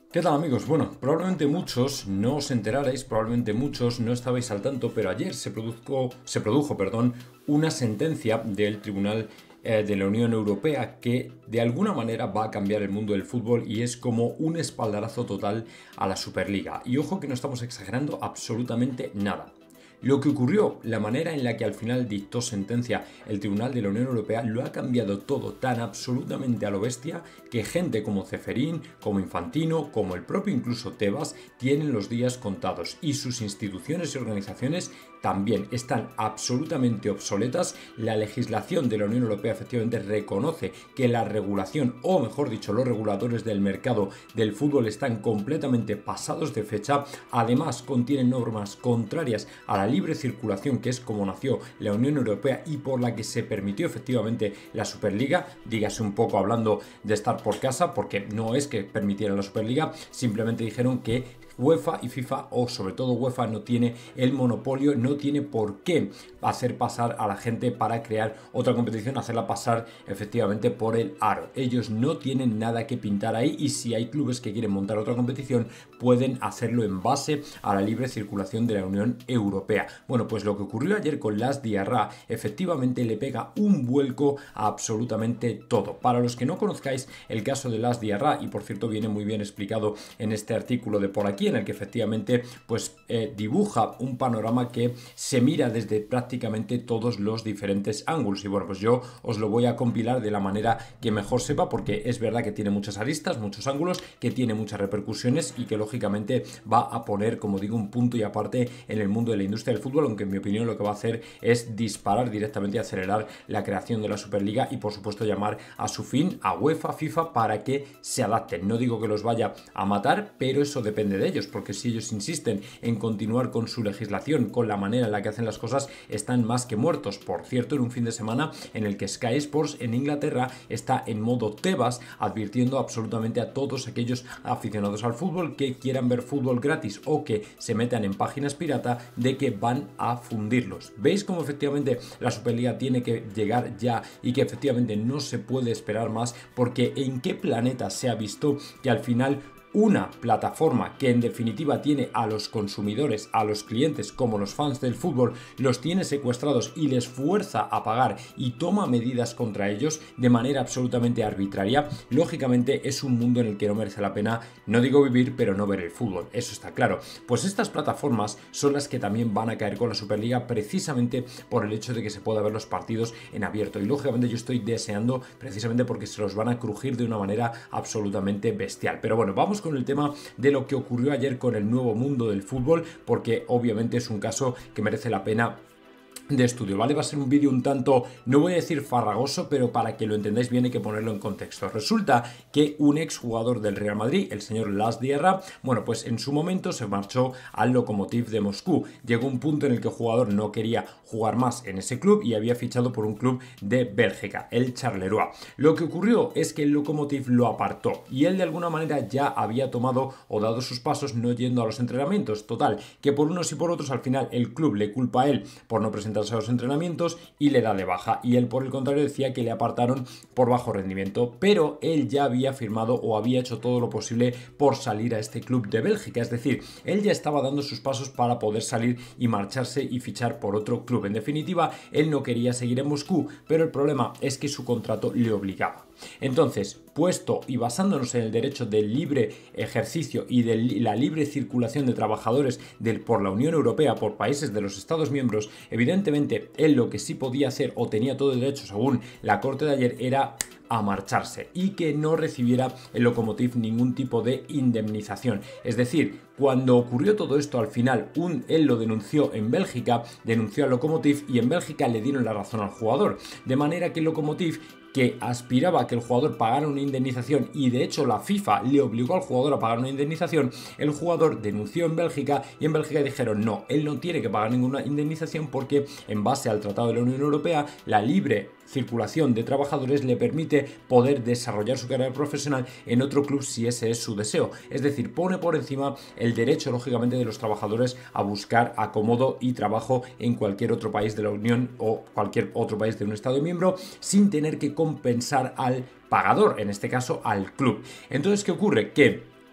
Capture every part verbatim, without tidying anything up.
¿Qué tal, amigos? Bueno, probablemente muchos no os enterarais, probablemente muchos no estabais al tanto, pero ayer se produjo, se produjo, perdón, una sentencia del Tribunal eh, de la Unión Europea que de alguna manera va a cambiar el mundo del fútbol y es como un espaldarazo total a la Superliga. Y ojo que no estamos exagerando absolutamente nada. Lo que ocurrió, la manera en la que al final dictó sentencia el Tribunal de la Unión Europea, lo ha cambiado todo tan absolutamente a lo bestia que gente como Ceferín, como Infantino, como el propio incluso Tebas tienen los días contados y sus instituciones y organizaciones también están absolutamente obsoletas. La legislación de la Unión Europea efectivamente reconoce que la regulación, o mejor dicho, los reguladores del mercado del fútbol están completamente pasados de fecha. Además, contienen normas contrarias a la libre circulación, que es como nació la Unión Europea y por la que se permitió efectivamente la Superliga. Dígase un poco hablando de estar por casa, porque no es que permitieran la Superliga, simplemente dijeron que UEFA y FIFA, o sobre todo UEFA, no tiene el monopolio, no tiene por qué hacer pasar a la gente para crear otra competición, hacerla pasar efectivamente por el aro. Ellos no tienen nada que pintar ahí y si hay clubes que quieren montar otra competición pueden hacerlo en base a la libre circulación de la Unión Europea. Bueno, pues lo que ocurrió ayer con Las Diarra efectivamente le pega un vuelco a absolutamente todo. Para los que no conozcáis el caso de Las Diarra, y por cierto viene muy bien explicado en este artículo de por aquí, en el que efectivamente pues eh, dibuja un panorama que se mira desde prácticamente todos los diferentes ángulos. Y bueno, pues yo os lo voy a compilar de la manera que mejor sepa, porque es verdad que tiene muchas aristas, muchos ángulos, que tiene muchas repercusiones y que lógicamente va a poner, como digo, un punto y aparte en el mundo de la industria del fútbol, aunque en mi opinión lo que va a hacer es disparar directamente y acelerar la creación de la Superliga y por supuesto llamar a su fin a UEFA, FIFA para que se adapten. No digo que los vaya a matar, pero eso depende de ellos, porque si ellos insisten en continuar con su legislación, con la manera en la que hacen las cosas, están más que muertos. Por cierto, en un fin de semana en el que Sky Sports en Inglaterra está en modo Tebas, advirtiendo absolutamente a todos aquellos aficionados al fútbol que quieran ver fútbol gratis o que se metan en páginas pirata de que van a fundirlos. ¿Veis cómo efectivamente la Superliga tiene que llegar ya y que efectivamente no se puede esperar más? Porque ¿en qué planeta se ha visto que al final una plataforma que en definitiva tiene a los consumidores, a los clientes como los fans del fútbol, los tiene secuestrados y les fuerza a pagar y toma medidas contra ellos de manera absolutamente arbitraria? Lógicamente es un mundo en el que no merece la pena, no digo vivir, pero no ver el fútbol, eso está claro. Pues estas plataformas son las que también van a caer con la Superliga, precisamente por el hecho de que se pueda ver los partidos en abierto, y lógicamente yo estoy deseando, precisamente porque se los van a crujir de una manera absolutamente bestial. Pero bueno, vamos con el tema de lo que ocurrió ayer con el nuevo mundo del fútbol, porque obviamente es un caso que merece la pena de estudio, ¿vale? Va a ser un vídeo un tanto, no voy a decir farragoso, pero para que lo entendáis bien hay que ponerlo en contexto. Resulta que un exjugador del Real Madrid, el señor Las Diarra, bueno, pues en su momento se marchó al Lokomotiv de Moscú. Llegó un punto en el que el jugador no quería jugar más en ese club y había fichado por un club de Bélgica, el Charleroi. Lo que ocurrió es que el Lokomotiv lo apartó y él de alguna manera ya había tomado o dado sus pasos no yendo a los entrenamientos. Total, que por unos y por otros al final el club le culpa a él por no presentar a los entrenamientos y le da de baja, y él por el contrario decía que le apartaron por bajo rendimiento, pero él ya había firmado o había hecho todo lo posible por salir a este club de Bélgica, es decir, él ya estaba dando sus pasos para poder salir y marcharse y fichar por otro club. En definitiva, él no quería seguir en Moscú, pero el problema es que su contrato le obligaba. Entonces, puesto y basándonos en el derecho del libre ejercicio y de la libre circulación de trabajadores del, por la Unión Europea, por países de los Estados miembros, evidentemente él lo que sí podía hacer o tenía todo el derecho según la corte de ayer era a marcharse y que no recibiera el Lokomotiv ningún tipo de indemnización. Es decir, cuando ocurrió todo esto, al final un, él lo denunció en Bélgica, denunció al Lokomotiv y en Bélgica le dieron la razón al jugador, de manera que el Lokomotiv, que aspiraba a que el jugador pagara una indemnización y de hecho la FIFA le obligó al jugador a pagar una indemnización, el jugador denunció en Bélgica y en Bélgica dijeron no, él no tiene que pagar ninguna indemnización porque en base al Tratado de la Unión Europea la libre circulación de trabajadores le permite poder desarrollar su carrera profesional en otro club si ese es su deseo. Es decir, pone por encima el derecho, lógicamente, de los trabajadores a buscar acomodo y trabajo en cualquier otro país de la Unión o cualquier otro país de un Estado miembro sin tener que compensar al pagador, en este caso al club. Entonces, ¿qué ocurre? Que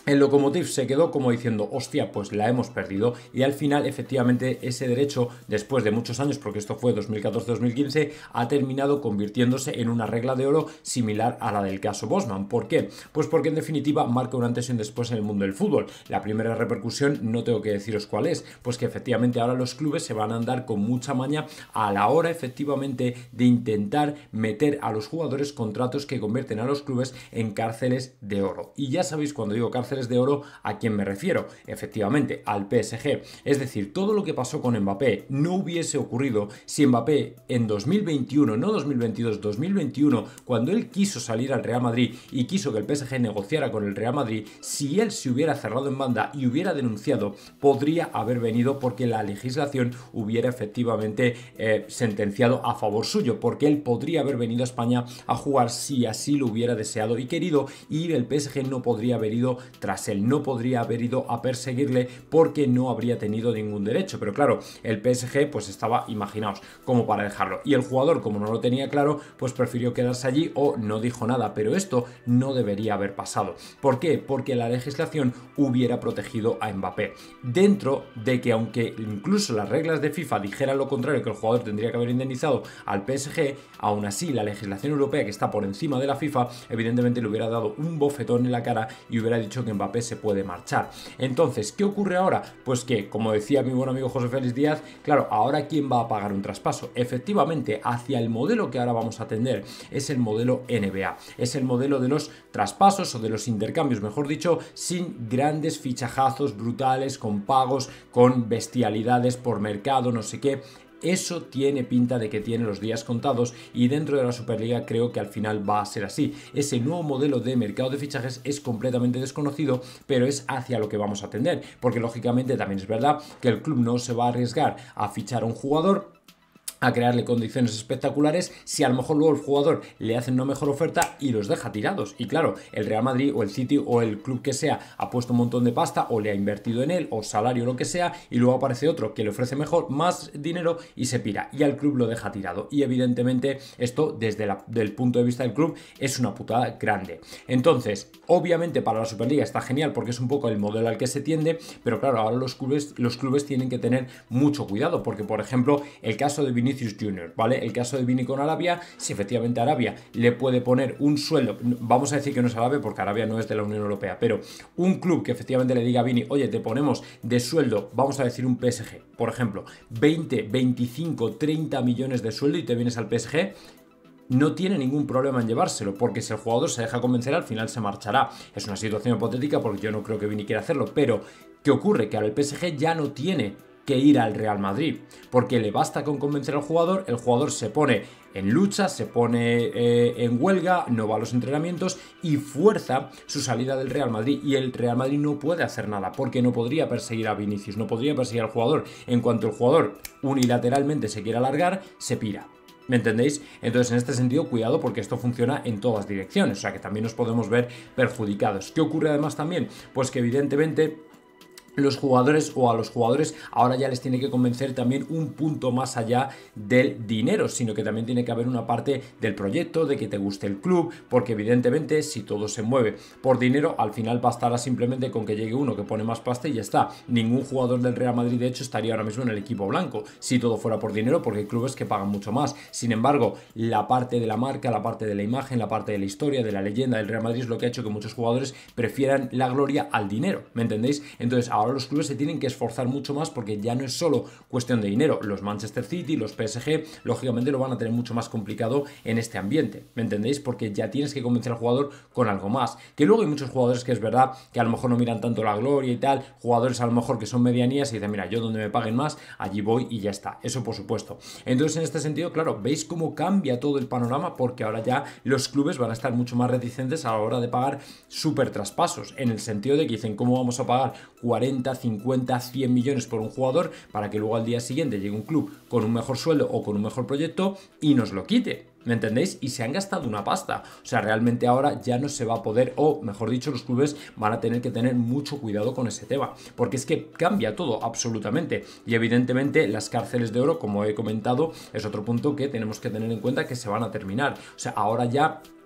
El Lokomotiv se quedó como diciendo, hostia, pues la hemos perdido, y al final efectivamente ese derecho, después de muchos años, porque esto fue dos mil catorce dos mil quince, ha terminado convirtiéndose en una regla de oro similar a la del caso Bosman. ¿Por qué? Pues porque en definitiva marca un antes y un después en el mundo del fútbol. La primera repercusión no tengo que deciros cuál es, pues que efectivamente ahora los clubes se van a andar con mucha maña a la hora efectivamente de intentar meter a los jugadores contratos que convierten a los clubes en cárceles de oro. Y ya sabéis, cuando digo cárceles de oro, ¿a quién me refiero? Efectivamente, al P S G. Es decir, todo lo que pasó con Mbappé no hubiese ocurrido si Mbappé en dos mil veintiuno, no dos mil veintidós, dos mil veintiuno, cuando él quiso salir al Real Madrid y quiso que el P S G negociara con el Real Madrid, si él se hubiera cerrado en banda y hubiera denunciado, podría haber venido porque la legislación hubiera efectivamente eh, sentenciado a favor suyo, porque él podría haber venido a España a jugar si así lo hubiera deseado y querido, y el P S G no podría haber ido tras él, no podría haber ido a perseguirle porque no habría tenido ningún derecho. Pero claro, el P S G pues estaba, imaginaos, como para dejarlo, y el jugador, como no lo tenía claro, pues prefirió quedarse allí o no dijo nada. Pero esto no debería haber pasado. ¿Por qué? Porque la legislación hubiera protegido a Mbappé, dentro de que, aunque incluso las reglas de FIFA dijeran lo contrario, que el jugador tendría que haber indemnizado al P S G, aún así la legislación europea, que está por encima de la FIFA, evidentemente le hubiera dado un bofetón en la cara y hubiera dicho que Mbappé se puede marchar. Entonces, ¿qué ocurre ahora? Pues que, como decía mi buen amigo José Félix Díaz, claro, ahora ¿quién va a pagar un traspaso? Efectivamente, hacia el modelo que ahora vamos a atender es el modelo N B A, es el modelo de los traspasos o de los intercambios, mejor dicho, sin grandes fichajazos brutales, con pagos, con bestialidades por mercado, no sé qué. Eso tiene pinta de que tiene los días contados, y dentro de la Superliga creo que al final va a ser así. Ese nuevo modelo de mercado de fichajes es completamente desconocido, pero es hacia lo que vamos a tender, porque lógicamente también es verdad que el club no se va a arriesgar a fichar a un jugador, a crearle condiciones espectaculares, si a lo mejor luego el jugador le hace una mejor oferta y los deja tirados. Y claro, el Real Madrid o el City o el club que sea ha puesto un montón de pasta o le ha invertido en él o salario o lo que sea, y luego aparece otro que le ofrece mejor, más dinero, y se pira y al club lo deja tirado. Y evidentemente esto desde la, del punto de vista del club es una putada grande. Entonces, obviamente para la Superliga está genial porque es un poco el modelo al que se tiende, pero claro, ahora los clubes, los clubes tienen que tener mucho cuidado, porque por ejemplo el caso de Vinicius Junior, ¿vale? El caso de Vini con Arabia, si efectivamente Arabia le puede poner un sueldo, vamos a decir que no es Arabia porque Arabia no es de la Unión Europea, pero un club que efectivamente le diga a Vini, oye, te ponemos de sueldo, vamos a decir un P S G, por ejemplo, veinte, veinticinco, treinta millones de sueldo, y te vienes al P S G, no tiene ningún problema en llevárselo, porque si el jugador se deja convencer, al final se marchará. Es una situación hipotética porque yo no creo que Vini quiera hacerlo, pero ¿qué ocurre? Que ahora el P S G ya no tiene que ir al Real Madrid, porque le basta con convencer al jugador, el jugador se pone en lucha, se pone eh, en huelga, no va a los entrenamientos y fuerza su salida del Real Madrid, y el Real Madrid no puede hacer nada porque no podría perseguir a Vinicius, no podría perseguir al jugador. En cuanto el jugador unilateralmente se quiera largar, se pira. ¿Me entendéis? Entonces, en este sentido, cuidado, porque esto funciona en todas direcciones, o sea que también nos podemos ver perjudicados. ¿Qué ocurre además también? Pues que evidentemente los jugadores, o a los jugadores, ahora ya les tiene que convencer también un punto más allá del dinero, sino que también tiene que haber una parte del proyecto, de que te guste el club, porque evidentemente si todo se mueve por dinero, al final bastará simplemente con que llegue uno que pone más pasta y ya está. Ningún jugador del Real Madrid, de hecho, estaría ahora mismo en el equipo blanco si todo fuera por dinero, porque hay clubes que pagan mucho más. Sin embargo, la parte de la marca, la parte de la imagen, la parte de la historia, de la leyenda del Real Madrid es lo que ha hecho que muchos jugadores prefieran la gloria al dinero, ¿me entendéis? Entonces, ahora los clubes se tienen que esforzar mucho más, porque ya no es solo cuestión de dinero. Los Manchester City, los P S G, lógicamente lo van a tener mucho más complicado en este ambiente, ¿me entendéis? Porque ya tienes que convencer al jugador con algo más. Que luego hay muchos jugadores que es verdad que a lo mejor no miran tanto la gloria y tal, jugadores a lo mejor que son medianías y dicen, mira, yo donde me paguen más, allí voy y ya está. Eso por supuesto. Entonces, en este sentido, claro, veis cómo cambia todo el panorama, porque ahora ya los clubes van a estar mucho más reticentes a la hora de pagar súper traspasos, en el sentido de que dicen, ¿cómo vamos a pagar cuarenta, cincuenta, cien millones por un jugador para que luego al día siguiente llegue un club con un mejor sueldo o con un mejor proyecto y nos lo quite? ¿Me entendéis? Y se han gastado una pasta. O sea, realmente ahora ya no se va a poder, o mejor dicho, los clubes van a tener que tener mucho cuidado con ese tema, porque es que cambia todo absolutamente. Y evidentemente las cárceles de oro, como he comentado, es otro punto que tenemos que tener en cuenta, que se van a terminar. O sea, ahora ya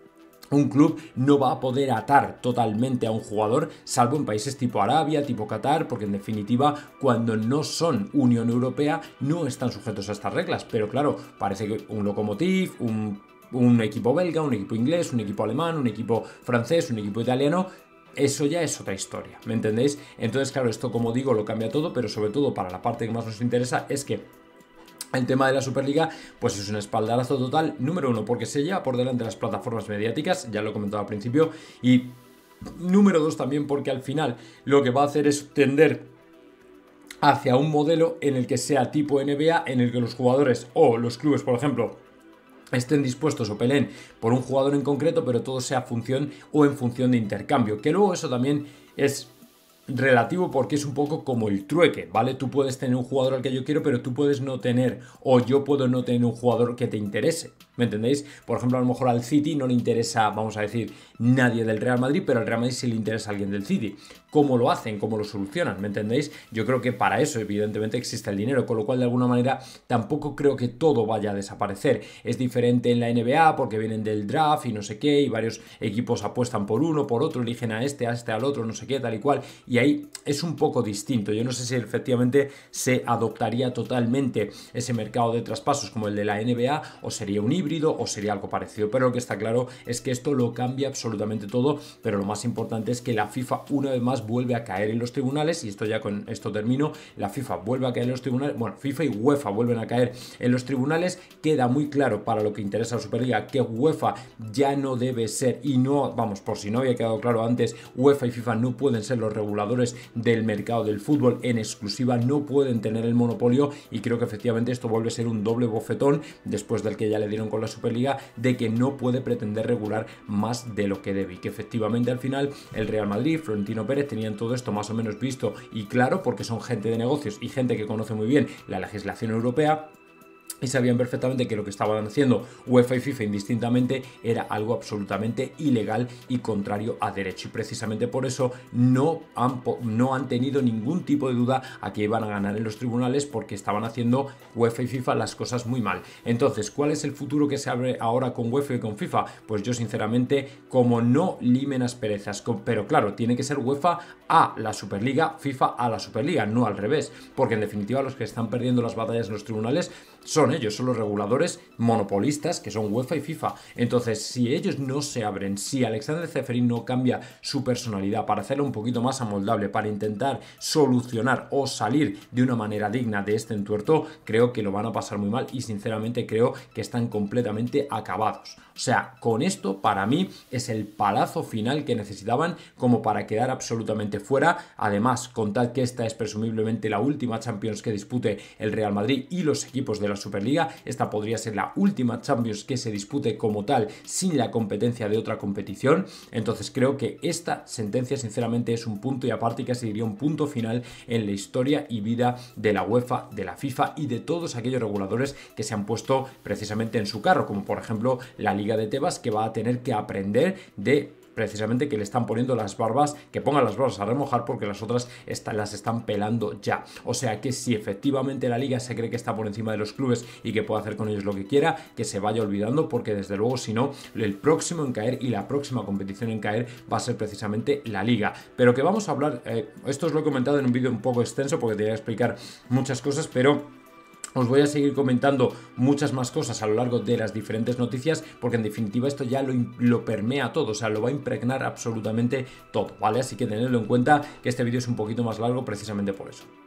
un club no va a poder atar totalmente a un jugador, salvo en países tipo Arabia, tipo Qatar, porque en definitiva, cuando no son Unión Europea, no están sujetos a estas reglas. Pero claro, parece que un Lokomotiv, un, un equipo belga, un equipo inglés, un equipo alemán, un equipo francés, un equipo italiano, eso ya es otra historia, ¿me entendéis? Entonces, claro, esto, como digo, lo cambia todo, pero sobre todo para la parte que más nos interesa es que el tema de la Superliga, pues es un espaldarazo total, número uno, porque se lleva por delante las plataformas mediáticas, ya lo he comentado al principio, y número dos también porque al final lo que va a hacer es tender hacia un modelo en el que sea tipo N B A, en el que los jugadores o los clubes, por ejemplo, estén dispuestos o peleen por un jugador en concreto, pero todo sea función o en función de intercambio, que luego eso también es relativo porque es un poco como el trueque, ¿vale? Tú puedes tener un jugador al que yo quiero, pero tú puedes no tener, o yo puedo no tener un jugador que te interese, ¿me entendéis? Por ejemplo, a lo mejor al City no le interesa, vamos a decir, nadie del Real Madrid, pero al Real Madrid sí le interesa a alguien del City. ¿Cómo lo hacen? ¿Cómo lo solucionan? ¿Me entendéis? Yo creo que para eso, evidentemente, existe el dinero, con lo cual, de alguna manera, tampoco creo que todo vaya a desaparecer. Es diferente en la N B A porque vienen del draft y no sé qué, y varios equipos apuestan por uno, por otro, eligen a este, a este, al otro, no sé qué, tal y cual, y ahí es un poco distinto. Yo no sé si efectivamente se adoptaría totalmente ese mercado de traspasos como el de la N B A, o sería un híbrido, o sería algo parecido, pero lo que está claro es que esto lo cambia absolutamente todo, pero lo más importante es que la FIFA una vez más vuelve a caer en los tribunales, y esto ya con esto termino, la FIFA vuelve a caer en los tribunales, bueno, FIFA y UEFA vuelven a caer en los tribunales. Queda muy claro para lo que interesa a la Superliga que UEFA ya no debe ser, y no, vamos, por si no había quedado claro antes, UEFA y FIFA no pueden ser los reguladores del mercado del fútbol en exclusiva, no pueden tener el monopolio, y creo que efectivamente esto vuelve a ser un doble bofetón después del que ya le dieron con la Superliga, de que no puede pretender regular más de lo que debe, y que efectivamente al final el Real Madrid, Florentino Pérez, tenían todo esto más o menos visto y claro, porque son gente de negocios y gente que conoce muy bien la legislación europea, y sabían perfectamente que lo que estaban haciendo UEFA y FIFA indistintamente era algo absolutamente ilegal y contrario a derecho, y precisamente por eso no han, no han tenido ningún tipo de duda a que iban a ganar en los tribunales, porque estaban haciendo UEFA y FIFA las cosas muy mal. Entonces, ¿cuál es el futuro que se abre ahora con UEFA y con FIFA? Pues yo sinceramente, como no limen asperezas, pero claro, tiene que ser UEFA a la Superliga, FIFA a la Superliga, no al revés, porque en definitiva los que están perdiendo las batallas en los tribunales son ellos, son los reguladores monopolistas que son UEFA y FIFA. Entonces, si ellos no se abren, si Alexander Ceferin no cambia su personalidad para hacerla un poquito más amoldable, para intentar solucionar o salir de una manera digna de este entuerto, creo que lo van a pasar muy mal, y sinceramente creo que están completamente acabados. O sea, con esto para mí es el palazo final que necesitaban como para quedar absolutamente fuera. Además, contad que esta es presumiblemente la última Champions que dispute el Real Madrid y los equipos de la Superliga. Esta podría ser la última Champions que se dispute como tal sin la competencia de otra competición. Entonces creo que esta sentencia sinceramente es un punto y aparte, y casi diría un punto final en la historia y vida de la UEFA, de la FIFA y de todos aquellos reguladores que se han puesto precisamente en su carro, como por ejemplo la Liga de Tebas, que va a tener que aprender de precisamente que le están poniendo las barbas, que pongan las barbas a remojar, porque las otras está, las están pelando ya. O sea que si efectivamente la liga se cree que está por encima de los clubes y que puede hacer con ellos lo que quiera, que se vaya olvidando, porque desde luego si no, el próximo en caer y la próxima competición en caer va a ser precisamente la liga. Pero que vamos a hablar, eh, esto os lo he comentado en un vídeo un poco extenso porque te voy a explicar muchas cosas, pero os voy a seguir comentando muchas más cosas a lo largo de las diferentes noticias, porque en definitiva esto ya lo, lo permea todo, o sea, lo va a impregnar absolutamente todo, ¿vale? Así que tenedlo en cuenta, que este vídeo es un poquito más largo precisamente por eso.